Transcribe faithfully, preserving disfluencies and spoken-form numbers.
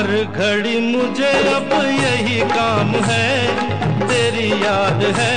घड़ी मुझे अब यही काम है, तेरी याद है